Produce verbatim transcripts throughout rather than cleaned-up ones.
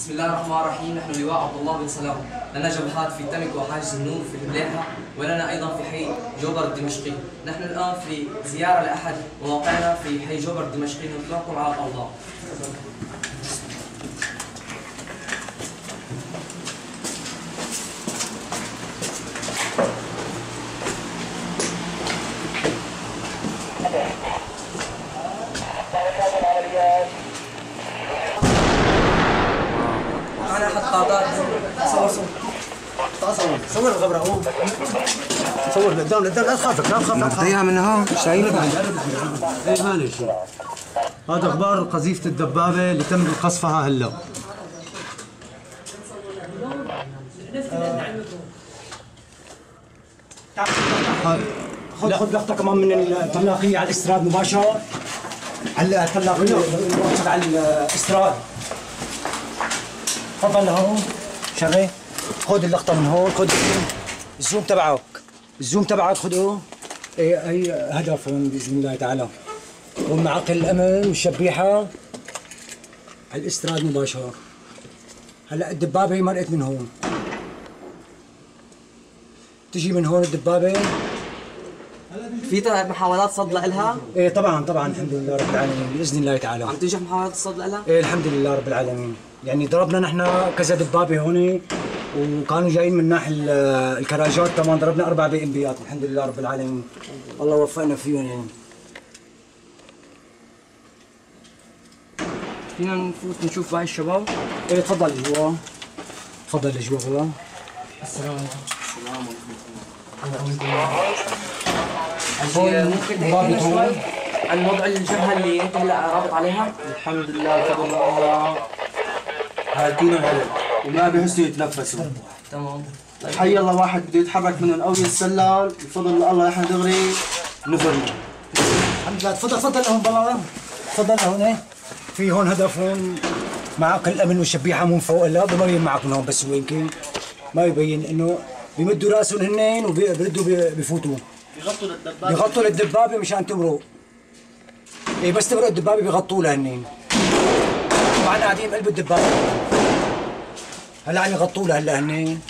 بسم الله الرحمن الرحيم. نحن لواء عبد الله بن سلام، لنا جبهات في تمك وحاجز النور في الملاحة، ولنا أيضا في حي جوبر الدمشقي. نحن الآن في زيارة لأحد مواقعنا في حي جوبر الدمشقي، نطلعكم على الأوضاع. معنا أحد قادات. صور صور صور صور الغبرة. هو صور لقدام لقدام، لا تخافك لا تخاف. نقضيها من هون شايلك. ايه ما لي شيء. هذا اخبار قذيفة الدبابة اللي تم قصفها هلا. خذ خذ لقطة كمان من الطلاقية على الاستراد مباشرة. على الطلاقية مباشرة على الاستراد. تفضل لهون شغل. خذ اللقطة من هون، خذ الزوم تبعك، الزوم تبعك خذه. ايه هي هدف هون باذن الله تعالى. ومعقل الامن والشبيحة على الاستراد مباشرة. هلا الدبابة مرقت من هون. تجي من هون الدبابة. في محاولات صد لها؟ ايه طبعا طبعا الحمد لله رب العالمين باذن الله تعالى. عم تنجح محاولات الصد لها؟ ايه الحمد لله رب العالمين. يعني ضربنا نحن كذا دبابة هون، وكانوا جايين من ناحية الكراجات كمان، ضربنا أربع بي ام بيات الحمد لله رب العالمين. الله وفقنا فيهم يعني. فينا نفوت نشوف باقي الشباب؟ ايه تفضل لجوا. تفضل لجوا والله. السلام عليكم. السلام عليكم. ممكن تحكي لنا شوي عن وضع الجبهة اللي انت هلا رابط عليها؟ الحمد لله بفضل الله هادين الهلك وما بيحسوا يتنفسوا. تمام. حي الله واحد بده يتحرك منهم او يتسلل بفضل الله احنا دغري نفرنا. الحمد لله. تفضل تفضل لهون بالله. تفضل لهون. ايه في هون هدف هون معك الامن والشبيحة من فوق. لا بمرين معك من هون بس هو يمكن ما يبين انه بيمدوا راسهم هنين وبيردوا بفوتوا. بيغطوا للدبابه بيغطوا للدبابة مشان تمرق. ايه بس تمرق الدبابة بيغطوا لها هنين. طبعا قاعدين بقلب الدبابة. هلا عم يغطوا لها هلا هنين.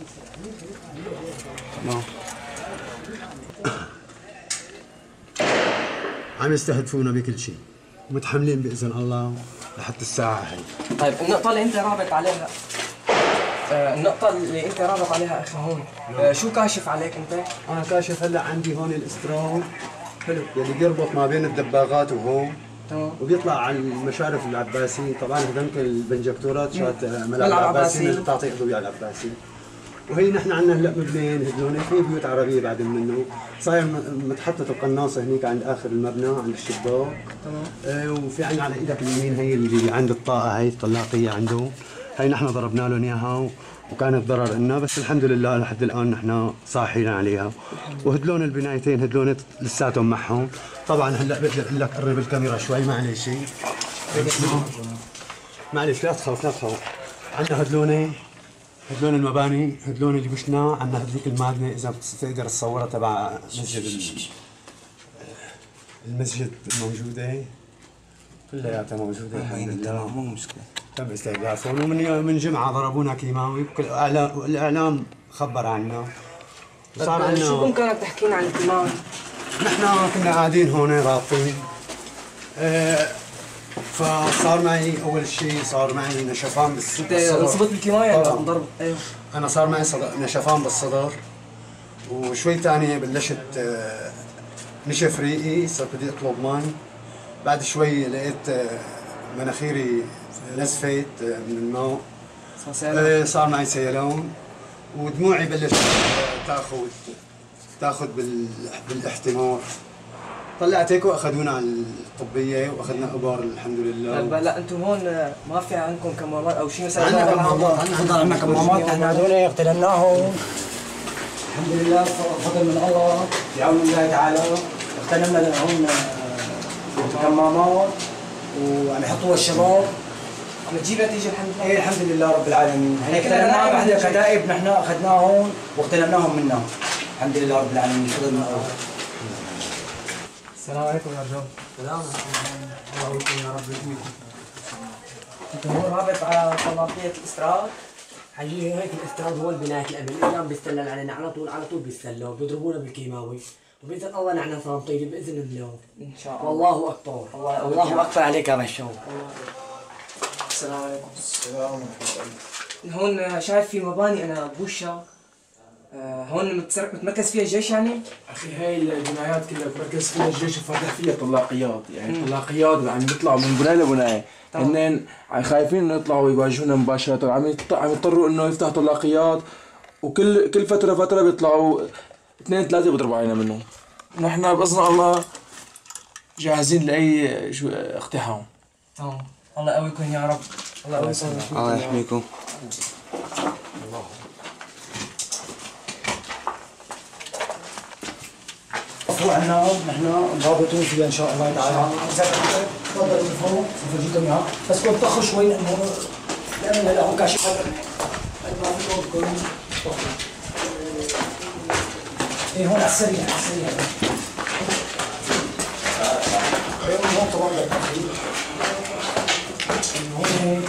عم يستهدفونا بكل شيء، متحملين باذن الله لحتى الساعة هي. طيب النقطة اللي انت رابط عليها، آه النقطة اللي انت رابط عليها اخي هون، آه شو كاشف عليك انت؟ انا كاشف هلا عندي هون الاسترو. حلو. يلي بيربط ما بين الدباغات وهون. تمام. وبيطلع على المشارف العباسيين. طبعا هذنك البنجكتورات شات ملعب العباسيين اللي بتعطي اضوية على العباسي. وهي نحن عندنا هلا مبنيين هدول، في بيوت عربيه بعد منه، صاير متحطة القناصه هنيك عند اخر المبنى عند الشباك. تمام. آه وفي عندنا على ايدك اليمين هي اللي عند الطاقه، هي الطلاقيه عنده، هي نحن ضربنا لهم اياها وكانت ضرر لنا، بس الحمد لله لحد الان نحن صاحيين عليها. وهدلون البنايتين هدلون لساتهم معهم. طبعا هلا بدي اقول لك قرب الكاميرا شوي معلش شيء. معلش لا تخاف لا تخاف. عندنا هدلون هدلون المباني، هدلون اللي بشنا، عندنا هديك المادنه اذا بتقدر تصورها تبع مسجد المسجد موجوده كلياتها موجوده الحمد لله. مو مشكله. تم استهدافهم ومن من جمعه ضربونا كيماوي، كل الاعلام خبر عنا. صار عندنا شو ممكنك تحكينا عن الكيماوي؟ نحن كنا قاعدين هون رابطين. أه فصار معي اول شيء صار معي نشفان بالصدر. انت انصبت بالكيماوي ولا انضرب؟ ايوه. انا صار معي نشفان بالصدر، وشوي ثاني بلشت أه نشف ريقي، صرت بدي اطلب مي. بعد شوي لقيت أه مناخيري نزفت من الماء. صار, صار معي سيلان، ودموعي بلشت تاخذ تاخذ بالاحتمار. طلعت هيك واخذونا على الطبيه واخذنا ابار الحمد لله. طيب لا انتم هون ما في عندكم كمامات او شيء مثلا؟ عندنا كمامات، عندنا عندنا كمامات. نحن هذول اغتنمناهم الحمد لله بفضل من الله بعون الله تعالى. اغتنمنا هون كمامات وعم يحطوها الشباب. عم تجيب نتيجه الحمد لله؟ ايه الحمد لله رب العالمين. هيك اغتنمناها بعد كتائب، نحن اخذناهم واغتنمناهم منا الحمد لله رب العالمين بفضل من الله. السلام عليكم يا رجال. السلام عليكم. الله يكون يا رب يحميكم. الجمهور رابط على طلاقية الاستراد. حقيقي هيك الاستراد هو البناية الأمن، الإعلام بيستلل علينا على طول على طول بيستلوا بيضربونا بالكيماوي، وبإذن الله نحن صامتين بإذن الله. إن شاء الله. والله أكبر. الله, الله أكبر عليك يا بشو. السلام عليكم. السلام عليكم. هون شايف في مباني أنا بوشها، آه هون متمركز فيها الجيش يعني؟ اخي هاي البنايات كلها مركز فيها الجيش وفاتح فيها طلاقيات، يعني طلاقيات عم يطلعوا من بنايه لبنايه، هن خايفين انه يطلعوا يواجهونا مباشره، عم عم يضطروا انه يفتحوا طلاقيات، وكل كل فتره فتره بيطلعوا اثنين ثلاثه بيضربوا علينا منهم. نحن باذن الله جاهزين لاي شو اقتحام. تمام. الله يقويكم يا رب. الله يقويكم. الله يحميكم. فوق عنا نحن مرابطين فيها ان شاء الله تعالى. تفضلوا من فوق بفرجيكم اياها، بس كنت طخوا شوي لانه لانه هلا هون كاشف هذا ما في بدكم طخوا. ايه هون على السريع على السريع. ايه هون طبعا بالتخفيف. هون هيك.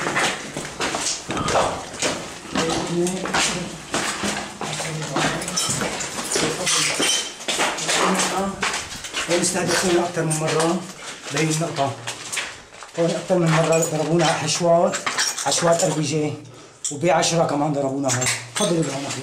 هون استهدفونا أكثر من مرة بهي النقطة. هون أكثر من مرة ضربونا على حشوات، حشوات ار بي جي، وبي عشرة كمان ضربونا هون. تفضلوا لهون أخي.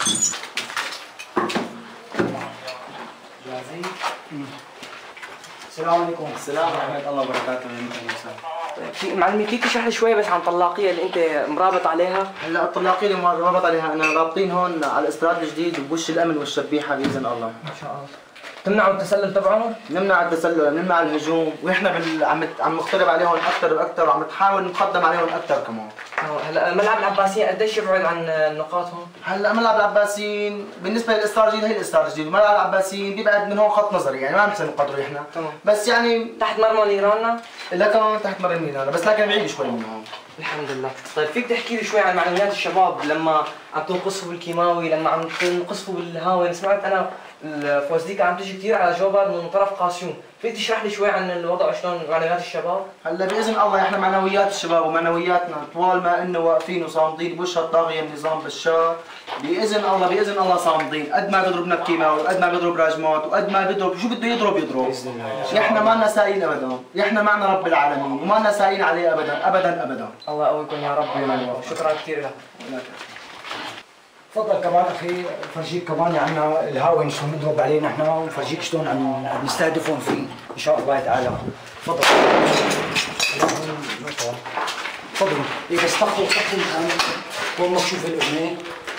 جاهزين؟ السلام عليكم. السلام ورحمة الله وبركاته. في معلمي فيك تشرح لي شوي بس عن الطلاقية اللي أنت مرابط عليها؟ هلا الطلاقية اللي رابط عليها أنا رابطين هون على الاستراد الجديد بوش الأمن والشبيحة بإذن الله. ما شاء الله. تمنعوا التسلل تبعهم؟ نمنع التسلل، نمنع الهجوم، ونحن بال... عم عم نقترب عليهم أكثر وأكثر وعم نحاول نقدم عليهم أكثر كمان. هلا ملعب العباسيين قديش يبعد عن نقاطهم؟ هلا ملعب العباسيين بالنسبة للاستار الجديد هي الاستار الجديد، ملعب العباسيين بيبعد من هون خط نظري، يعني ما بنقدر نقدره احنا. تمام. بس يعني تحت مرمى نيراننا؟ إلا كمان تحت مر النيران، بس لكن بعيد شوي من هون. الحمد لله. طيب فيك تحكي لي شوي عن معنويات الشباب لما عم تنقصفوا بالكيماوي، لما عم تنقصفوا بالهاون؟ سمعت انا الفوزديكا عم تجي كثير على جوبر من طرف قاسيون، فيك تشرح لي شوي عن الوضع شلون معنويات الشباب؟ هلا باذن الله احنا معنويات الشباب ومعنوياتنا طوال ما انه واقفين وصامدين بوش الطاغيه النظام بشار، باذن الله باذن الله صامدين، قد ما بيضربنا بكيماوي وقد ما بيضرب راجمات وقد ما بيضرب شو بده يضرب يضرب باذن الله. احنا ما لنا سائلين ابدا، احنا معنا رب العالمين وما لنا سائلين عليه ابدا ابدا ابدا. الله يقويكم يا رب. شكرا كثير لك. تفضل كمان اخي فرجيك كمان عنا الهاون شلون بنضرب عليه نحن، ونفرجيك شلون عم نستهدفهم فيه ان شاء الله تعالى. تفضل. تفضلوا. ايه بس طخوا طخوا الان هون مكشوف الاذنين.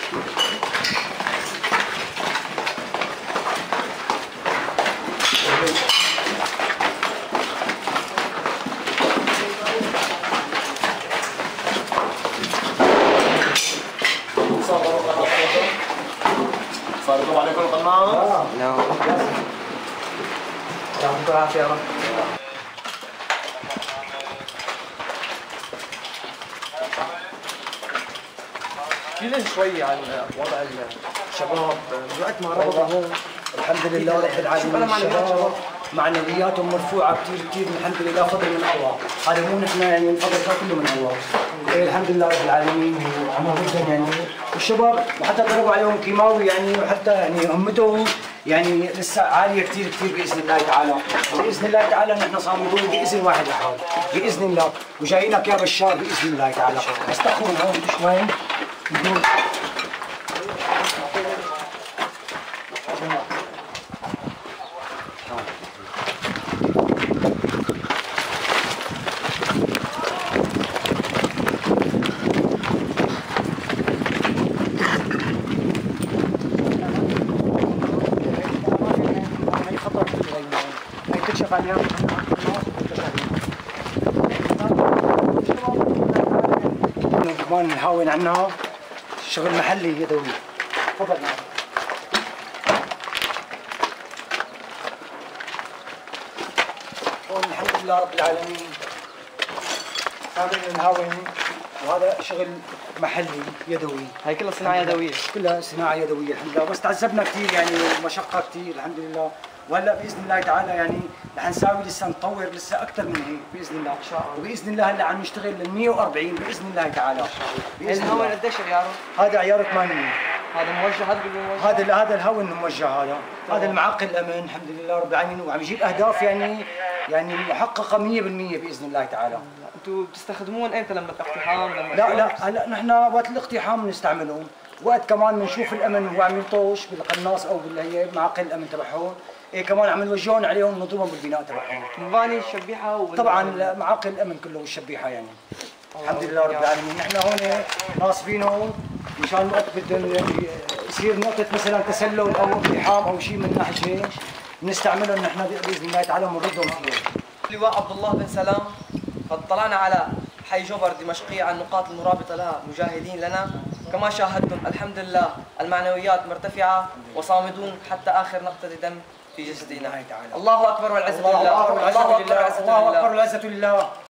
صاروا عليكم القناة؟ نعم. يعطيكم العافية يا رب. احكي لي شوي عن وضع الشباب من وقت ما ربطوا هون. الحمد لله رب العالمين. الشباب معنوياتهم مرفوعه كثير كثير الحمد لله، فضل من الله، هذا مو نحن يعني الفضل كله من الله. إيه الحمد لله رب العالمين. وعملوا جدا يعني الشباب، وحتى ضربوا عليهم كيماوي يعني، وحتى يعني همتهم يعني لسه عاليه كثير كثير باذن الله تعالى. باذن الله تعالى نحن صامدون باذن واحد احد باذن الله، وجايينك يا بشار باذن الله تعالى. بس تاخذوا هون شوي بدون كمان نهاون عنها شغل محلي يدوي. تفضل معي. هون الحمد لله رب العالمين هذا الهاون، وهذا شغل محلي يدوي. هي كلها صناعة يدوية. كلها صناعة يدوية الحمد لله، بس تعذبنا كثير يعني ومشقة كثير الحمد لله، وهلا باذن الله تعالى يعني رح نساوي لسه نطور لسه اكثر من هيك باذن الله ان شاء الله، وباذن الله هلا عم نشتغل لل مية وأربعين باذن الله تعالى. باذن الله. قديش عياره؟ هذا عيار ثمانمية. هذا موجه، هذا موجه. هذا هذا الهون موجه هذا. هذا المعقل الامن الحمد لله رب العالمين، وعم يجيب اهداف يعني يعني محققه مية بالمية باذن الله تعالى. انتم بتستخدمون امتى؟ لما الاقتحام؟ لما لا لا هلا نحن وقت الاقتحام بنستعملهم، وقت كمان بنشوف الامن وهو عم يلطش بالقناص او بالهي معقل الامن تبعهم، إيه كمان عم نوجههم عليهم نضربهم بالبناء تبعهم. مباني الشبيحه وبال... طبعا معاقل الامن كله والشبيحه يعني. الحمد لله رب العالمين، نحن هون ناصبينهم مشان وقت بدهم يصير نقطه مثلا تسلل او اقتحام او شيء من ناحيه هيك بنستعملهم نحن باذن الله تعالى ونردهم فيه. لواء عبد الله بن سلام، قد طلعنا على حي جبر دمشقية على النقاط المرابطة لها مجاهدين لنا. كما شاهدتم الحمد لله المعنويات مرتفعة وصامدون حتى آخر نقطة دم في جسدنا. الله أكبر والعزة لله. الله أكبر والعزة لله.